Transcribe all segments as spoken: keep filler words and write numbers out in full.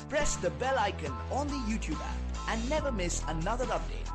Press the bell icon on the YouTube app and never miss another update.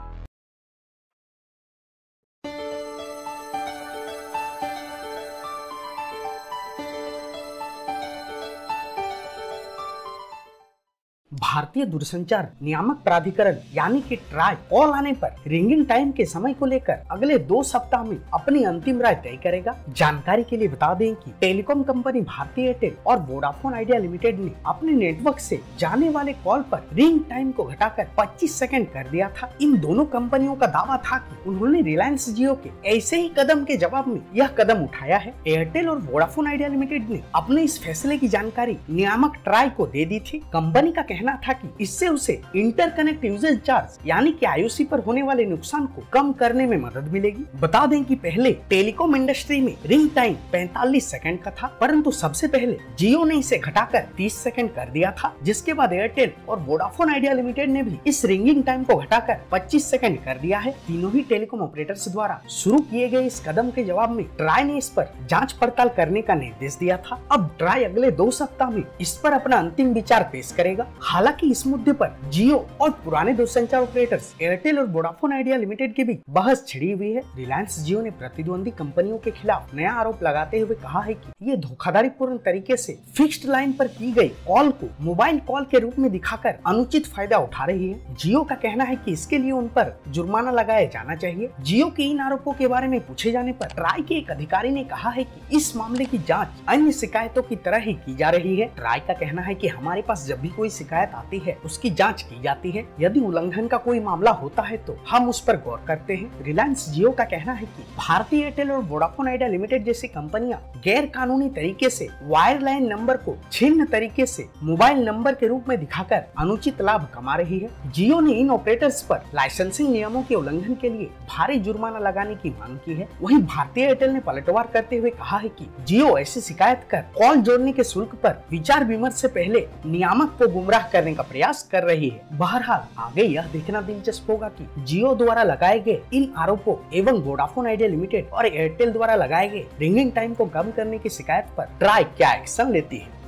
भारतीय दूरसंचार नियामक प्राधिकरण यानी कि ट्राई कॉल आने पर रिंगिंग टाइम के समय को लेकर अगले दो सप्ताह में अपनी अंतिम राय तय करेगा। जानकारी के लिए बता दें कि टेलीकॉम कंपनी भारती एयरटेल और वोडाफोन आइडिया लिमिटेड ने अपने नेटवर्क से जाने वाले कॉल पर रिंग टाइम को घटाकर पच्चीस सेकंड कर दिया था। इन दोनों कंपनियों का दावा था कि उन्होंने रिलायंस जियो के ऐसे ही कदम के जवाब में यह कदम उठाया है। एयरटेल और वोडाफोन आइडिया लिमिटेड ने अपने इस फैसले की जानकारी नियामक ट्राई को दे दी थी। कंपनी का कहना था कि इससे उसे इंटरकनेक्ट यूजेज चार्ज यानी कि आईओसी पर होने वाले नुकसान को कम करने में मदद मिलेगी। बता दें कि पहले टेलीकॉम इंडस्ट्री में रिंग टाइम पैंतालीस सेकंड का था, परंतु सबसे पहले जियो ने इसे घटाकर तीस सेकंड कर दिया था, जिसके बाद एयरटेल और वोडाफोन आइडिया लिमिटेड ने भी इस रिंगिंग टाइम को घटाकर पच्चीस सेकंड कर दिया है। तीनों ही टेलीकॉम ऑपरेटर्स द्वारा शुरू किए गए इस कदम के जवाब में ट्राई ने इस पर जांच पड़ताल करने का निर्देश दिया था। अब ट्राई अगले दो सप्ताह में इस पर अपना अंतिम विचार पेश करेगा। हालांकि इस मुद्दे पर जियो और पुराने दूरसंचार ऑपरेटर्स एयरटेल और वोडाफोन आइडिया लिमिटेड के बीच बहस छिड़ी हुई है। रिलायंस जियो ने प्रतिद्वंदी कंपनियों के खिलाफ नया आरोप लगाते हुए कहा है कि ये धोखाधड़ी पूर्ण तरीके से फिक्स्ड लाइन पर की गई कॉल को मोबाइल कॉल के रूप में दिखाकर अनुचित फायदा उठा रही है। जियो का कहना है कि इसके लिए उन पर जुर्माना लगाया जाना चाहिए। जियो के इन आरोपों के बारे में पूछे जाने पर ट्राई के एक अधिकारी ने कहा है कि इस मामले की जाँच अन्य शिकायतों की तरह ही की जा रही है। ट्राई का कहना है कि हमारे पास जब भी कोई शिकायत आती है उसकी जांच की जाती है। यदि उल्लंघन का कोई मामला होता है तो हम उस पर गौर करते हैं। रिलायंस जियो का कहना है कि भारती एयरटेल और वोडाफोन आइडिया लिमिटेड जैसी कंपनियां गैर कानूनी तरीके से वायरलाइन नंबर को छिन्न तरीके से मोबाइल नंबर के रूप में दिखाकर अनुचित लाभ कमा रही है। जियो ने इन ऑपरेटर्स पर लाइसेंसिंग नियमों के उल्लंघन के लिए भारी जुर्माना लगाने की मांग की है। वहीं भारतीय एयरटेल ने पलटवार करते हुए कहा है कि जियो ऐसी शिकायत कर कॉल जोड़ने के शुल्क पर विचार विमर्श से पहले नियामक को गुमराह करने का प्रयास कर रही है। बहरहाल आगे यह देखना दिलचस्प होगा कि जियो द्वारा लगाए गए इन आरोपों एवं वोडाफोन आइडिया लिमिटेड और एयरटेल द्वारा लगाए गए रिंगिंग टाइम को कम करने की शिकायत पर ट्राई क्या एक्शन लेती है।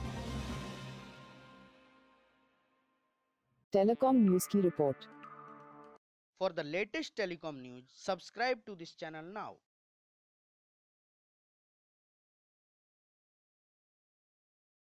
टेलीकॉम न्यूज की रिपोर्ट। For the latest telecom news, subscribe to this channel now.